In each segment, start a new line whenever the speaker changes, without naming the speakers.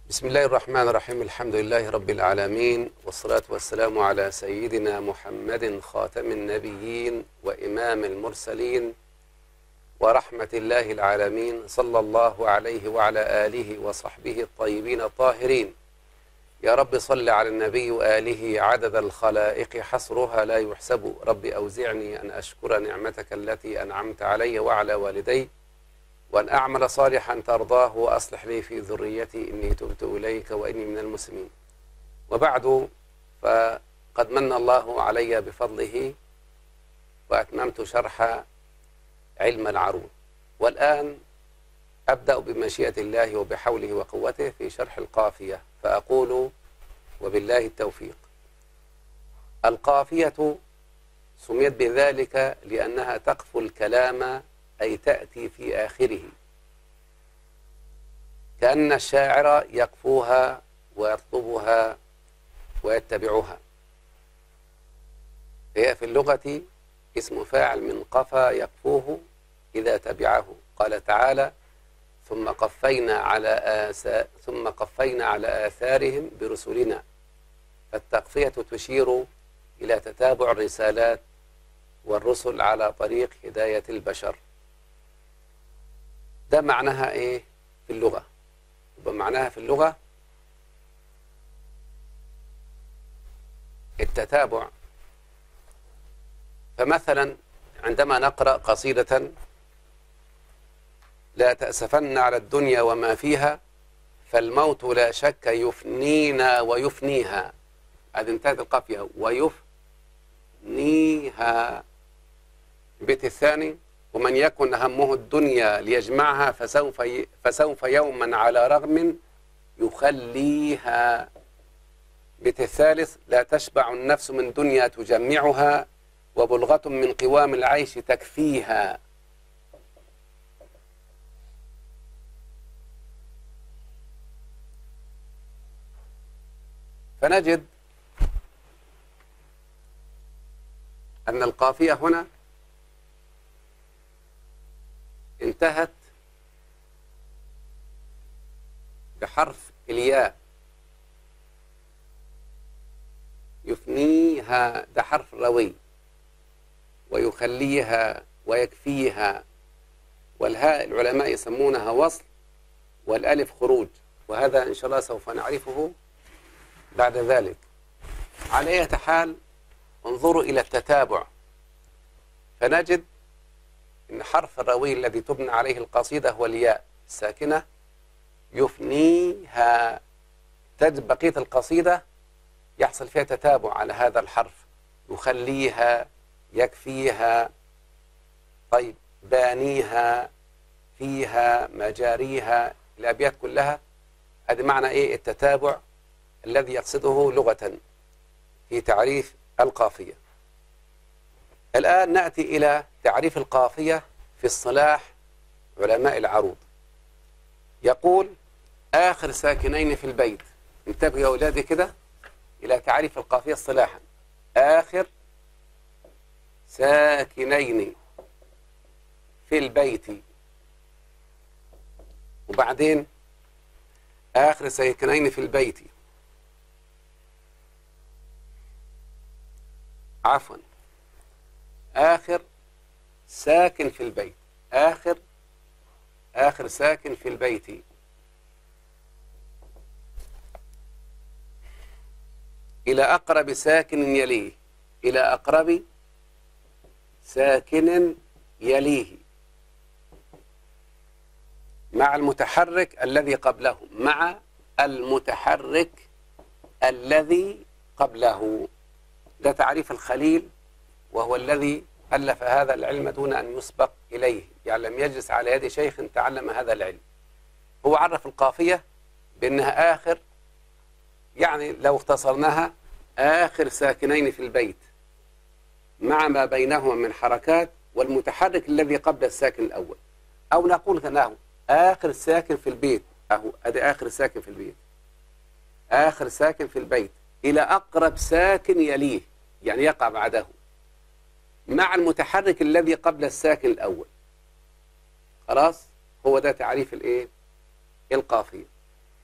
بسم الله الرحمن الرحيم. الحمد لله رب العالمين، والصلاة والسلام على سيدنا محمد خاتم النبيين وإمام المرسلين ورحمة الله العالمين، صلى الله عليه وعلى آله وصحبه الطيبين الطاهرين. يا رب صل على النبي وآله عدد الخلائق حصرها لا يحسب. رب أوزعني أن أشكر نعمتك التي أنعمت علي وعلى والدي، وأن أعمل صالحا ترضاه، وأصلح لي في ذريتي إني تبت إليك وإني من المسلمين. وبعد، فقد من الله علي بفضله وأتممت شرح علم العروض، والآن أبدأ بمشيئة الله وبحوله وقوته في شرح القافية، فأقول وبالله التوفيق. القافية سميت بذلك لأنها تقفو الكلام، أي تأتي في آخره، كأن الشاعر يقفوها ويطلبها ويتبعها. هي في اللغة اسم فاعل من قفا يقفوه إذا تبعه. قال تعالى: ثم قفينا على آثارهم برسلنا. فالتقفية تشير إلى تتابع الرسالات والرسل على طريق هداية البشر. ده معناها إيه في اللغة؟ معناها في اللغة التتابع. فمثلا عندما نقرأ قصيدة: لا تأسفن على الدنيا وما فيها، فالموت لا شك يفنينا ويفنيها. هذه انتهت القافية، ويفنيها. البيت الثاني: ومن يكن همه الدنيا ليجمعها، فسوف يوما على رغم يخليها. البيت الثالث: لا تشبع النفس من دنيا تجمعها، وبلغة من قوام العيش تكفيها. فنجد أن القافية هنا انتهت بحرف الياء. يفنيها ده حرف روي، ويخليها ويكفيها. والهاء العلماء يسمونها وصل، والألف خروج، وهذا إن شاء الله سوف نعرفه بعد ذلك. على أي حال، انظروا إلى التتابع، فنجد إن حرف الروي الذي تبنى عليه القصيدة هو الياء الساكنة. يفنيها. تجد بقية القصيدة يحصل فيها تتابع على هذا الحرف. يخليها، يكفيها، طيب بانيها، فيها، مجاريها. الأبيات كلها هذا معنى إيه؟ التتابع الذي يقصده لغة في تعريف القافية. الآن نأتي إلى تعريف القافية في اصطلاح علماء العروض. يقول: آخر ساكنين في البيت. انتبهوا يا أولادي كده إلى تعريف القافية اصطلاحا. آخر ساكنين في البيت، وبعدين آخر ساكنين في البيت، عفوا، آخر ساكن في البيت. آخر ساكن في البيت. إلى أقرب ساكن يليه. إلى أقرب ساكن يليه، مع المتحرك الذي قبله. مع المتحرك الذي قبله. ده تعريف الخليل، وهو الذي ألف هذا العلم دون أن يسبق إليه، يعني لم يجلس على يد شيخ تعلم هذا العلم. هو عرف القافية بأنها آخر، يعني لو اختصرناها: آخر ساكنين في البيت مع ما بينهما من حركات، والمتحرك الذي قبل الساكن الأول. أو نقول له آخر ساكن في البيت. أهو أدي آخر ساكن في البيت، آخر ساكن في البيت، إلى أقرب ساكن يليه، يعني يقع بعده، مع المتحرك الذي قبل الساكن الأول. خلاص، هو ده تعريف الإيه؟ القافية.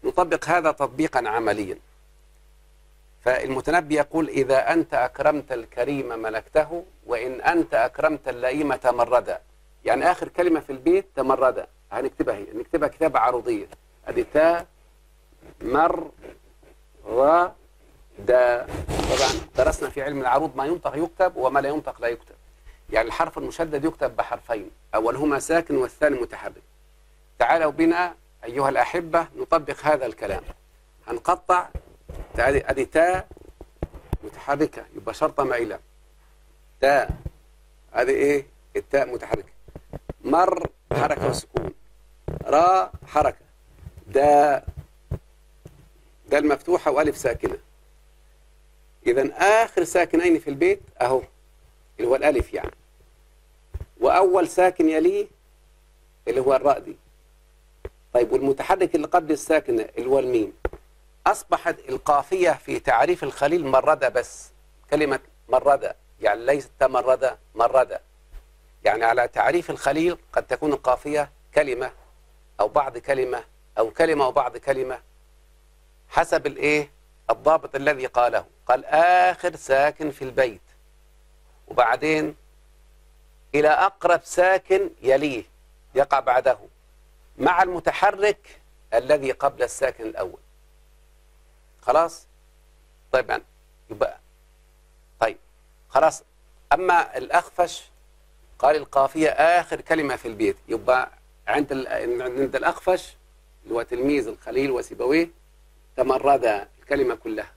نطبق هذا تطبيقا عمليا. فالمتنبي يقول: إذا أنت أكرمت الكريم ملكته، وإن أنت أكرمت اللئيم تمردا. يعني آخر كلمة في البيت تمردا، هنكتبها هي، نكتبها كتابة عروضية. أدي تا مر را دا. طبعا درسنا في علم العروض ما ينطق يكتب وما لا ينطق لا يكتب. يعني الحرف المشدد يكتب بحرفين، أولهما ساكن والثاني متحرك. تعالوا بنا أيها الأحبة نطبق هذا الكلام. هنقطع. أدي تا متحركة يبقى شرطة مائلة. تا هذه إيه؟ التاء متحركة. مر حركة وسكون. را حركة. دا المفتوحة وألف ساكنة. إذن آخر ساكنين في البيت أهو اللي هو الألف يعني، وأول ساكن يليه اللي هو الراء دي. طيب والمتحرك اللي قبل الساكن اللي هو الميم. أصبحت القافية في تعريف الخليل مردة بس. كلمة مردة يعني ليست تمردة، مردة. يعني على تعريف الخليل قد تكون القافية كلمة أو بعض كلمة أو كلمة وبعض كلمة حسب الإيه؟ الضابط الذي قاله. قال آخر ساكن في البيت، وبعدين إلى أقرب ساكن يليه يقع بعده مع المتحرك الذي قبل الساكن الأول. خلاص؟ طيب يبقى طيب خلاص. أما الأخفش قال القافية آخر كلمة في البيت، يبقى عند الأخفش اللي هو تلميذ الخليل وسيبويه تمرد الكلمة كلها.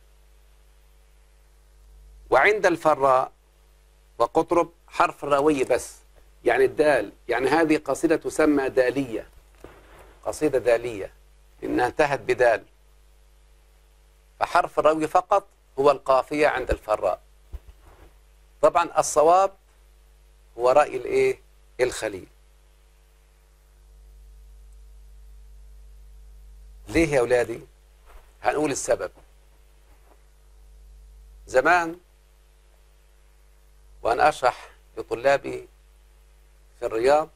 وعند الفراء وقطرب حرف الراوي بس، يعني الدال. يعني هذه قصيدة تسمى دالية، قصيدة دالية إنها انتهت بدال. فحرف الراوي فقط هو القافية عند الفراء. طبعا الصواب هو رأي الإيه؟ الخليل. ليه يا أولادي؟ هنقول السبب. زمان وأنا أشرح لطلابي في الرياض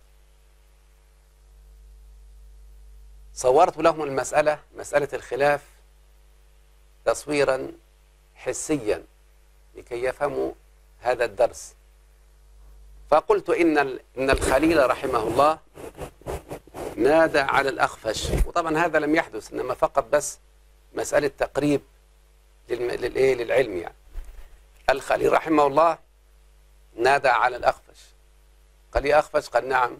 صورت لهم المسألة، مسألة الخلاف، تصويرا حسيا لكي يفهموا هذا الدرس. فقلت إن الخليل رحمه الله نادى على الأخفش، وطبعا هذا لم يحدث، إنما فقط بس مسألة تقريب للعلم. يعني الخليل رحمه الله نادى على الأخفش، قال: يا أخفش. قال: نعم.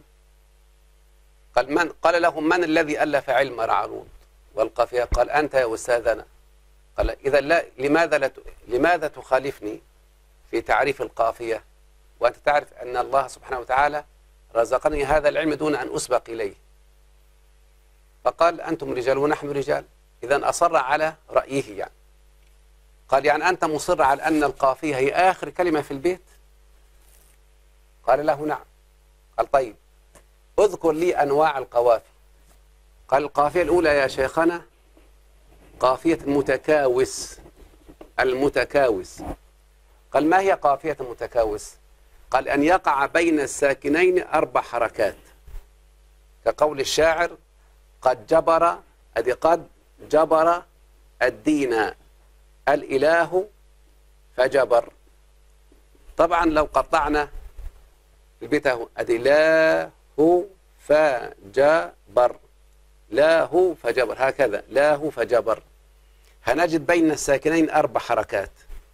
قال له: من الذي ألف علم العروض والقافية؟ قال: أنت يا أستاذنا. قال: إذا لا، لماذا تخالفني في تعريف القافية وأنت تعرف أن الله سبحانه وتعالى رزقني هذا العلم دون أن أسبق إليه؟ فقال: أنتم رجال ونحن رجال. إذا أصر على رأيه يعني. قال: يعني أنت مصر على أن القافية هي آخر كلمة في البيت؟ قال له: نعم. قال: طيب اذكر لي أنواع القوافي. قال: القافية الأولى يا شيخنا قافية المتكاوس. المتكاوس. قال: ما هي قافية المتكاوس؟ قال: أن يقع بين الساكنين 4 حركات، كقول الشاعر: قد جبر، أدي قد جبر الدين الإله فجبر. طبعا لو قطعنا البيت اهو، أدي لا هو فجبر، لا هو فجبر، هكذا لا هو فجبر. هنجد بين الساكنين 4 حركات.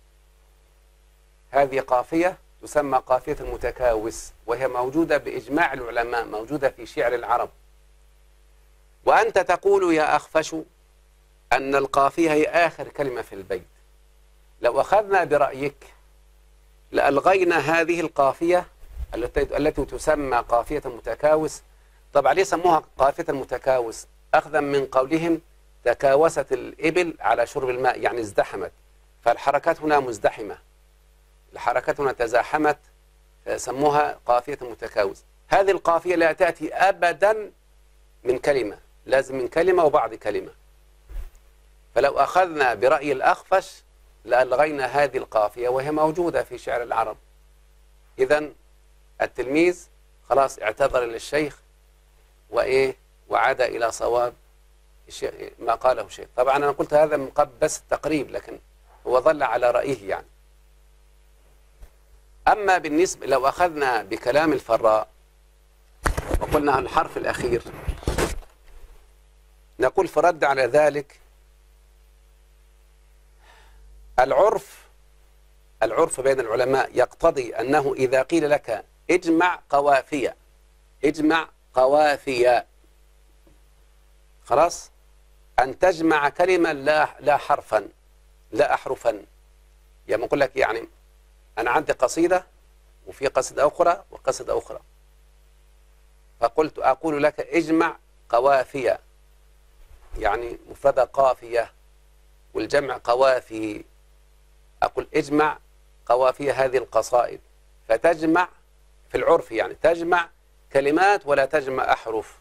هذه قافية تسمى قافية المتكاوس، وهي موجودة بإجماع العلماء، موجودة في شعر العرب. وأنت تقول يا أخفش أن القافية هي آخر كلمة في البيت. لو أخذنا برأيك لألغينا هذه القافية التي تسمى قافية المتكاوس. طبعا ليه سموها قافية المتكاوس؟ أخذا من قولهم تكاوست الإبل على شرب الماء، يعني ازدحمت، فالحركات هنا مزدحمة، الحركات هنا تزاحمت، سموها قافية المتكاوس. هذه القافية لا تأتي أبدا من كلمة، لازم من كلمة وبعض كلمة. فلو أخذنا برأي الأخفش لألغينا هذه القافية، وهي موجودة في شعر العرب. إذن التلميذ خلاص اعتذر للشيخ وعاد إلى صواب ما قاله شيخ. طبعا أنا قلت هذا من قبل بس التقريب، لكن هو ظل على رأيه يعني. أما بالنسبة لو أخذنا بكلام الفراء وقلنا الحرف الأخير، نقول في رد على ذلك العرف بين العلماء يقتضي أنه إذا قيل لك اجمع قوافيا خلاص، أن تجمع كلمة لا حرفا لا أحرفا. يعني أقول لك يعني أنا عندي قصيدة وفي قصيدة أخرى وقصيدة أخرى، فقلت أقول لك اجمع قوافيا، يعني مفردة قافية والجمع قوافي. أقول اجمع قوافي هذه القصائد، فتجمع في العرف يعني تجمع كلمات ولا تجمع أحرف،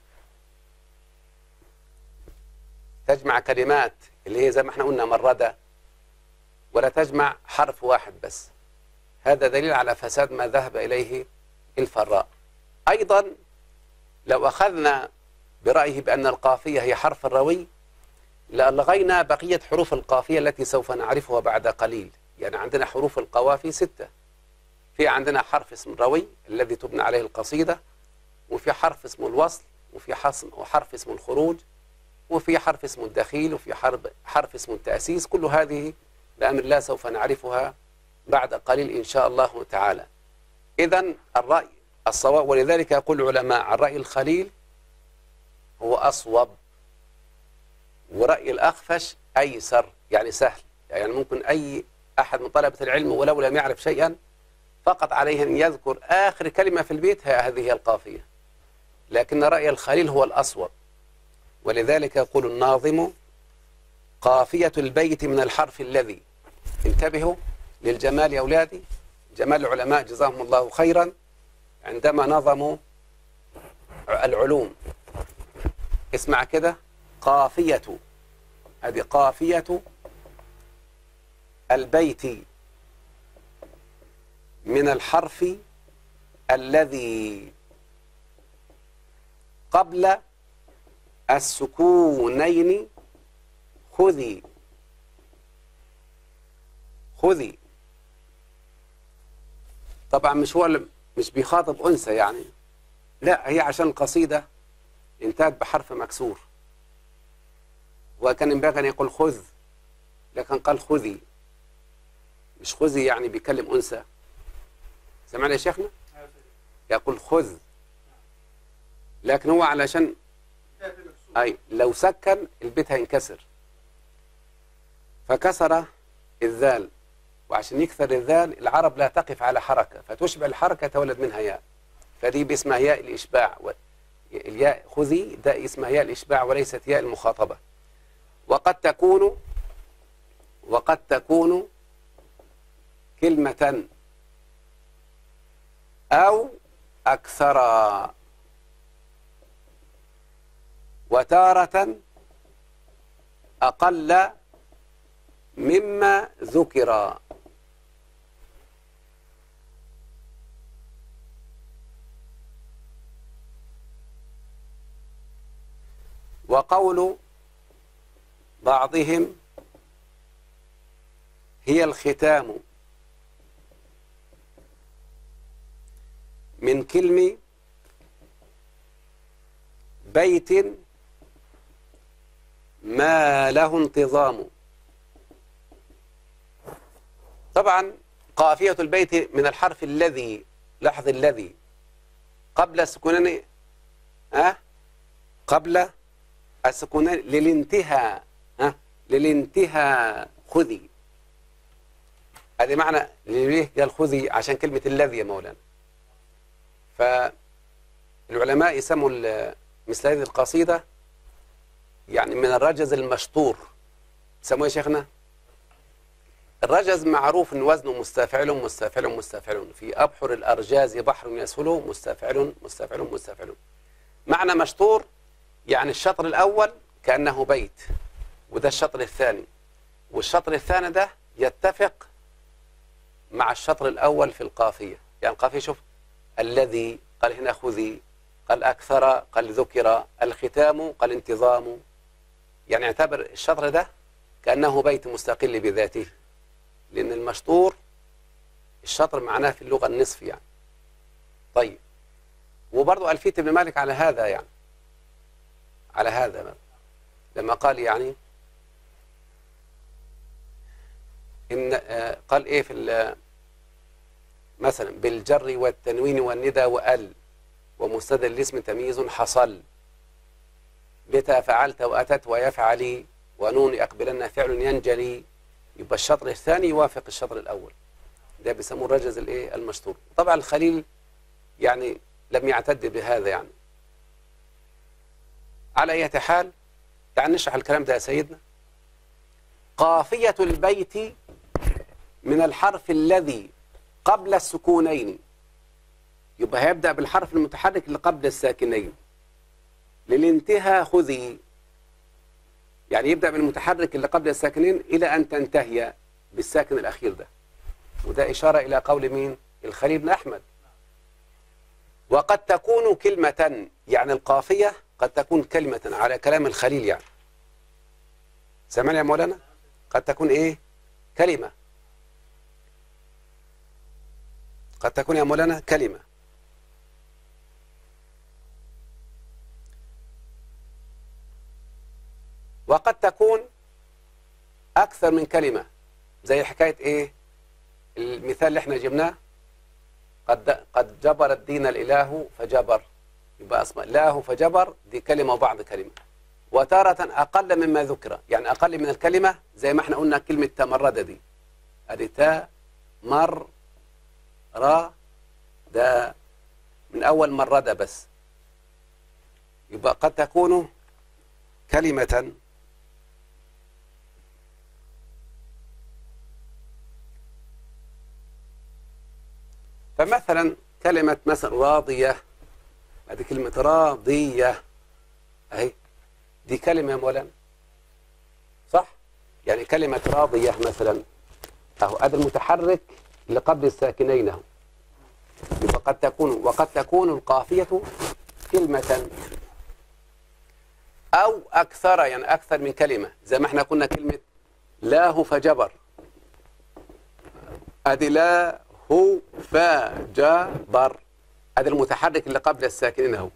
تجمع كلمات اللي هي زي ما احنا قلنا مردة، ولا تجمع حرف واحد بس. هذا دليل على فساد ما ذهب إليه الفراء. أيضا لو أخذنا برأيه بأن القافية هي حرف الروي لألغينا بقية حروف القافية التي سوف نعرفها بعد قليل. يعني عندنا حروف القوافي 6، في عندنا حرف اسم الروي الذي تبنى عليه القصيدة، وفي حرف اسم الوصل، وفي حرف اسم الخروج، وفي حرف اسم الدخيل، وفي حرف اسم التأسيس. كل هذه بأمر الله سوف نعرفها بعد قليل إن شاء الله تعالى. إذن الرأي الصواب، ولذلك يقول العلماء الرأي الخليل هو أصوب، ورأي الأخفش أيسر، يعني سهل. يعني ممكن أي أحد من طلبة العلم ولو لم يعرف شيئا فقط عليه أن يذكر آخر كلمة في البيت هذه هي القافية، لكن رأي الخليل هو الأصوب. ولذلك يقول الناظم قافية البيت من الحرف الذي. انتبهوا للجمال يا أولادي، جمال العلماء جزاهم الله خيرا عندما نظموا العلوم. اسمع كده، قافية، هذه قافية البيت من الحرف الذي قبل السكونين خذي. طبعا مش بيخاطب أنثى يعني، لا، هي عشان القصيدة انتهت بحرف مكسور، وكان ينبغي أن يقول خذ، لكن قال خذي، مش خذي يعني بيكلم أنثى. سمعنا يا شيخنا؟ يقول خذ، لكن هو علشان لو سكن البيت هينكسر فكسر الذال، وعشان يكسر الذال العرب لا تقف على حركة فتشبع الحركة تولد منها ياء، فدي باسمها ياء الإشباع. الياء خذي ده اسمها ياء الإشباع وليست ياء المخاطبة. وقد تكون كلمة أو أكثر، وتارة أقل مما ذكر. وقول بعضهم هي الختام من كلمة بيت ما له انتظام. طبعا قافية البيت من الحرف الذي، لاحظ الذي قبل السكونين، قبل السكونين للانتهاء خذي. هذه معنى ليه قال خذي؟ عشان كلمة الذي يا مولانا. فالعلماء يسموا مثل هذه القصيدة يعني من الرجز المشطور. سموه يا شيخنا؟ الرجز معروف ان وزنه مستفعل. في أبحر الأرجاز بحر يسهل مستفعل. معنى مشطور يعني الشطر الأول كأنه بيت، وده الشطر الثاني، والشطر الثاني ده يتفق مع الشطر الأول في القافية. يعني القافية شوف، الذي قال هنا خذي، قال أكثر، قال ذكر، الختام قال انتظام، يعني اعتبر الشطر ده كأنه بيت مستقل بذاته، لأن المشطور الشطر معناه في اللغة النصف يعني. طيب، وبرضه ألفية ابن مالك على هذا يعني، على هذا لما قال يعني إن قال إيه في مثلا بالجر والتنوين والندى وأل ومستدل الاسم تمييز حصل، بتا فعلت وأتت ويفعلي ونون أقبلن فعل ينجلي. يبقى الشطر الثاني يوافق الشطر الأول، ده بيسموه الرجز الإيه المشطور. طبعا الخليل يعني لم يعتد بهذا يعني. على أي حال، تعال نشرح الكلام ده يا سيدنا. قافية البيت من الحرف الذي قبل السكونين، يبقى هيبدأ بالحرف المتحرك اللي قبل الساكنين. للانتهاء خذي، يعني يبدأ بالمتحرك اللي قبل الساكنين إلى أن تنتهي بالساكن الأخير ده. وده إشارة إلى قول مين؟ الخليل بن أحمد. وقد تكون كلمة، يعني القافية قد تكون كلمة على كلام الخليل يعني. سمعني يا مولانا؟ قد تكون إيه؟ كلمة. قد تكون يا مولانا كلمة. وقد تكون أكثر من كلمة، زي حكاية إيه؟ المثال اللي احنا جبناه، قد جبر الدين الإله فجبر، يبقى أصلا له فجبر دي كلمة وبعض كلمة. وتارة أقل مما ذكر، يعني أقل من الكلمة، زي ما احنا قلنا كلمة تمرد دي، أدي تا مر را، ده من أول مرد بس. يبقى قد تكون كلمة فمثلا كلمة مثلا راضية، هذه كلمة راضية أهي، دي كلمة يا مولانا صح؟ يعني كلمة راضية مثلا أهو، هذا المتحرك اللي قبل الساكنين أهو. يبقى وقد تكون القافية كلمة أو أكثر، يعني أكثر من كلمة، زي ما احنا قلنا كلمة له فجبر، أدي لا هو فجبر، هذا المتحرك اللي قبل الساكنين اهو.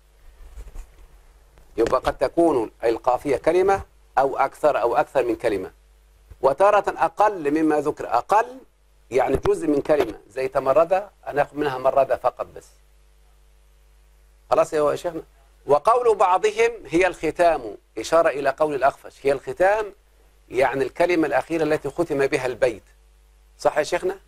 يبقى قد تكون القافية كلمة أو أكثر من كلمة. وتارة أقل مما ذكر، أقل يعني جزء من كلمة، زي تمردة هناخد منها مردة فقط بس. خلاص يا شيخنا. وقول بعضهم هي الختام، إشارة إلى قول الأخفش، هي الختام يعني الكلمة الأخيرة التي ختم بها البيت. صح يا شيخنا؟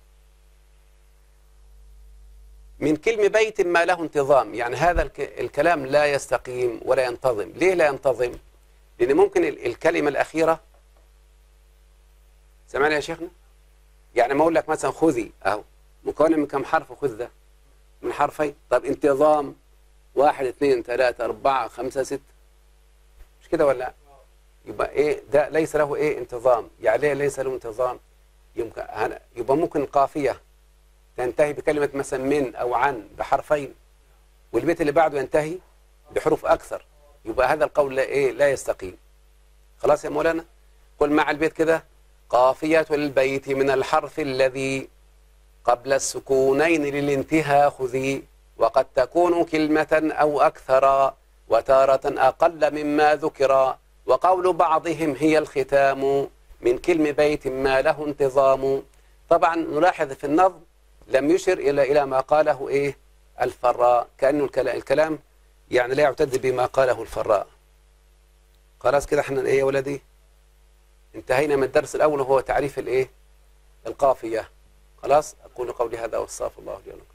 من كلمة بيت ما له انتظام، يعني هذا الكلام لا يستقيم ولا ينتظم. ليه لا ينتظم؟ لأن ممكن الكلمة الأخيرة، سمعني يا شيخنا؟ يعني ما أقول لك مثلا خذي أهو، مكون من كم حرف خذ ده؟ من حرفين. طب انتظام 1 2 3 4 5 6، مش كده ولا؟ يبقى إيه ده؟ ليس له إيه انتظام. يعني ليه ليس له انتظام؟ يبقى ممكن القافية تنتهي بكلمة مثلا من أو عن بحرفين، والبيت اللي بعده ينتهي بحروف أكثر، يبقى هذا القول لا يستقيم. خلاص يا مولانا؟ قل مع البيت كده: قافية البيت من الحرف الذي قبل السكونين للانتهاء خذي، وقد تكون كلمة أو أكثر، وتارة أقل مما ذكر، وقول بعضهم هي الختام، من كلم بيت ما له انتظام. طبعا نلاحظ في النظم لم يشر إلى ما قاله إيه الفراء، كأنه الكلام يعني لا يعتد بما قاله الفراء. خلاص كده احنا إيه يا ولدي؟ انتهينا من الدرس الأول وهو تعريف الإيه القافية. خلاص، أقول قولي هذا واستغفر الله لي ولكم.